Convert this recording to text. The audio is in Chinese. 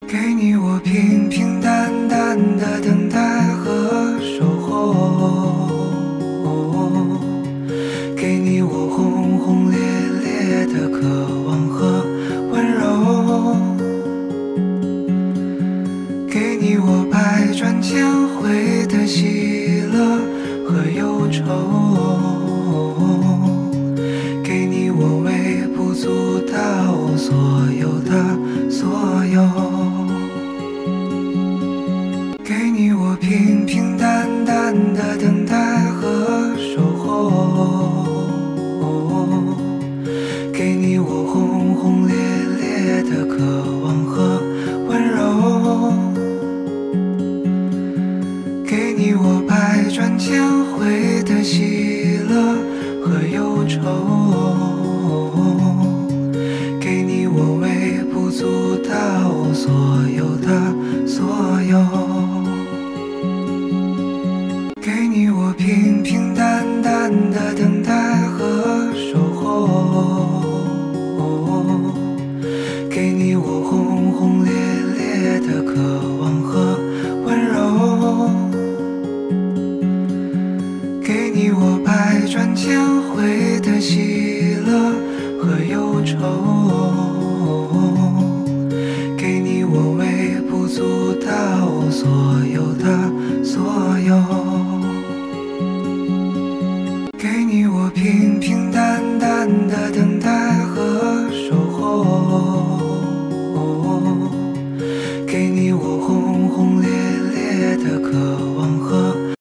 给你我平平淡淡的等待和守候，给你我轰轰烈烈的渴望和温柔，给你我百转千回的喜乐和忧愁，给你我微不足道所有的所有。给你我平平淡淡的等待和守候，给你我轰轰烈烈的渴望和温柔，给你我百转千回的喜乐和忧愁，给你我微不足道所有的所有。给你我平平淡淡的等待和守候，给你我轰轰烈烈的渴望和温柔，给你我百转千回的喜乐和忧愁，给你我微不足道所有的所有。给你我平平淡淡的等